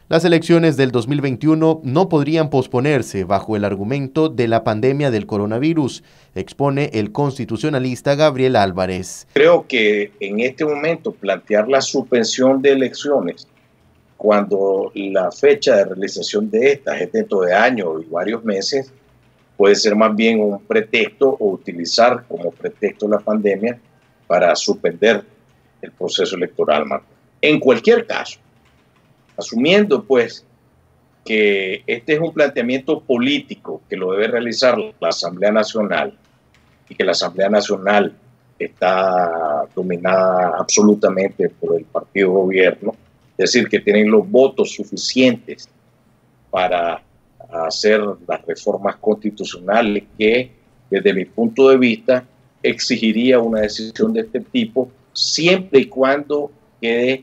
Las elecciones del 2021 no podrían posponerse bajo el argumento de la pandemia del coronavirus, expone el constitucionalista Gabriel Álvarez. Creo que en este momento plantear la suspensión de elecciones cuando la fecha de realización de estas es dentro de años y varios meses, puede ser más bien un pretexto o utilizar como pretexto la pandemia para suspender el proceso electoral, Marco. En cualquier caso, asumiendo pues que este es un planteamiento político que lo debe realizar la Asamblea Nacional y que la Asamblea Nacional está dominada absolutamente por el partido gobierno, es decir, que tienen los votos suficientes para hacer las reformas constitucionales que, desde mi punto de vista, exigiría una decisión de este tipo, siempre y cuando quede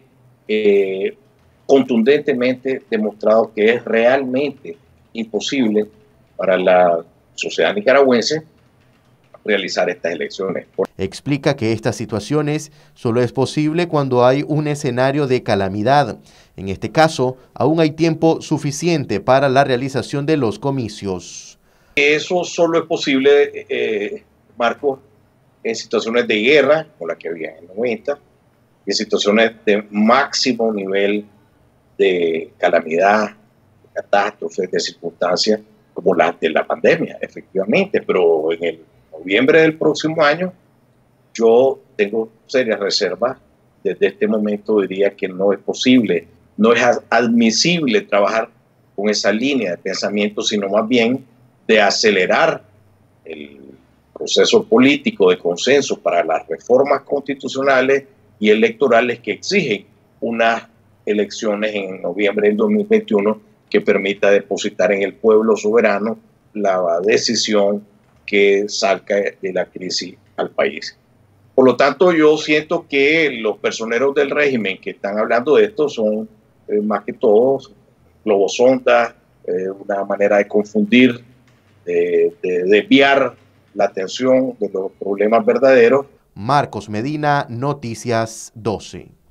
contundentemente demostrado que es realmente imposible para la sociedad nicaragüense realizar estas elecciones. Explica que estas situaciones solo es posible cuando hay un escenario de calamidad. En este caso, aún hay tiempo suficiente para la realización de los comicios. Eso solo es posible, Marco, en situaciones de guerra, como la que había en el 90, y en situaciones de máximo nivel de calamidad, de catástrofes, de circunstancias como las de la pandemia, efectivamente, pero en el noviembre del próximo año yo tengo serias reservas. Desde este momento diría que no es posible, no es admisible trabajar con esa línea de pensamiento, sino más bien de acelerar el proceso político de consenso para las reformas constitucionales y electorales que exigen unas elecciones en noviembre del 2021 que permita depositar en el pueblo soberano la decisión que saca de la crisis al país. Por lo tanto, yo siento que los personeros del régimen que están hablando de esto son más que todos globosondas, una manera de confundir, de desviar la atención de los problemas verdaderos. Marcos Medina, Noticias 12.